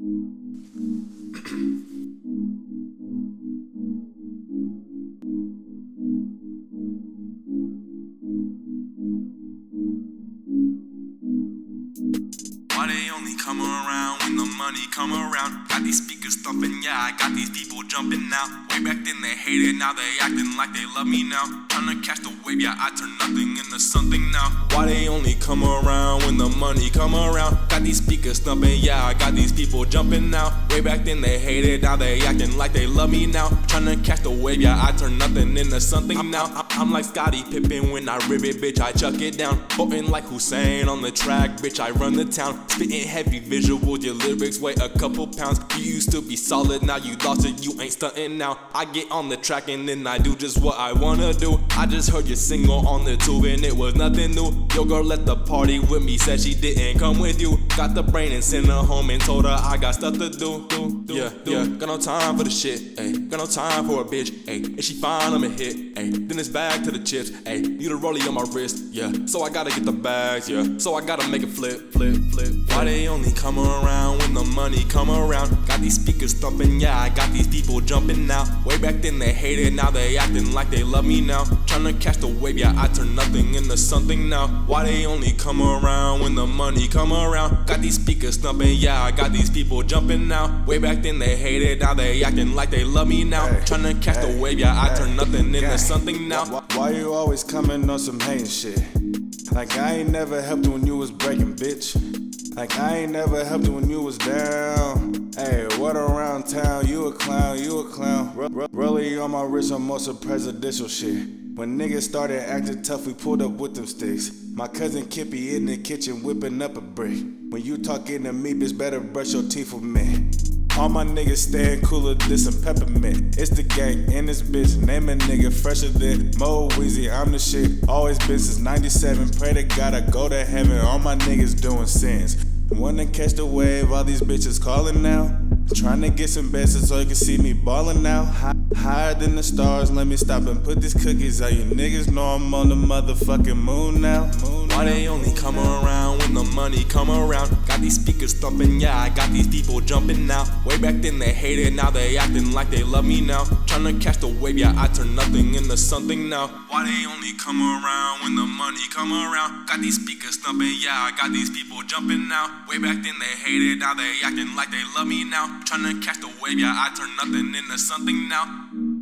Why they only come around when the money come around? Got these speakers thumping, yeah, I got these people jumping now. Way back then they hated, now they acting like they love me now. Tryna catch the wave, yeah, I turn nothing into something now. Why they only come around when the money come around? Got these speakers thumping, yeah, I got these people jumping now. Way back then they hated, now they acting like they love me now. Tryna catch the wave, yeah, I turn nothing into something now. I'm like Scottie Pippen when I rip it, bitch, I chuck it down. Voting like Hussein on the track, bitch, I run the town. Spitting heavy visuals, your lyrics weigh a couple pounds. You used to be solid, now you lost it, you ain't stunting now. I get on the track and then I do just what I wanna do. I just heard your single on the tube and it was nothing new. Your girl at the party with me said she didn't come with you. Got the brain and sent her home and told her I got stuff to do. Yeah, got no time for the shit, ayy. Got no time for a bitch, ayy. If she fine, I'ma hit, ayy. Then it's back to the chips, ayy. Need a rollie on my wrist, yeah. So I gotta get the bags, yeah. So I gotta make it flip. Why they only come around when the money come around? Got these speakers thumping, yeah, I got these people jumping now. Way back then they hated, now they acting like they love me now. Tryna catch the wave, yeah, I turn nothing into something now. Why they only come around when the money come around? Got these speakers thumping, yeah, I got these people jumping now. Way back then they hated, now they acting like they love me now. Tryna catch the wave, yeah, I turn nothing into something now. Why you always coming on some hating shit? Like I ain't never helped you when you was breaking, bitch. Like I ain't never helped you when you was down. Hey, what around town? You a clown, you a clown. Rollie on my wrist on most of presidential shit. When niggas started acting tough, we pulled up with them sticks. My cousin Kippy in the kitchen whipping up a brick. When you talking to me, bitch, better brush your teeth with me. All my niggas staying cooler than some peppermint. It's the gang in this bitch. Name a nigga fresher than Mo Weezy. I'm the shit. Always been since 97. Pray to God I go to heaven. All my niggas doing sins. Wanna catch the wave, all these bitches calling now. Trying to get some bets so you can see me ballin' now. Higher than the stars, let me stop and put these cookies out. You niggas know I'm on the motherfucking moon now. Why they only come around when the money come around? Got these speakers thumping, yeah, I got these people jumping now. Way back then they hated, now they acting like they love me now. Tryna catch the wave, yeah, I turn nothing into something now. Why they only come around when the money come around? Got these speakers thumping, yeah, I got these people jumping now. Way back then they hated, now they acting like they love me now. Tryna catch the wave, yeah, I turn nothing into something now.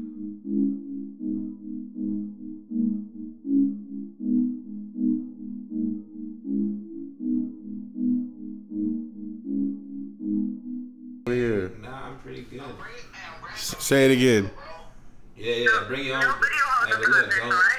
Yeah. Nah, I'm pretty good. Say it again. Yeah, bring it on. No video on Hey, the but look, content, don't, alright?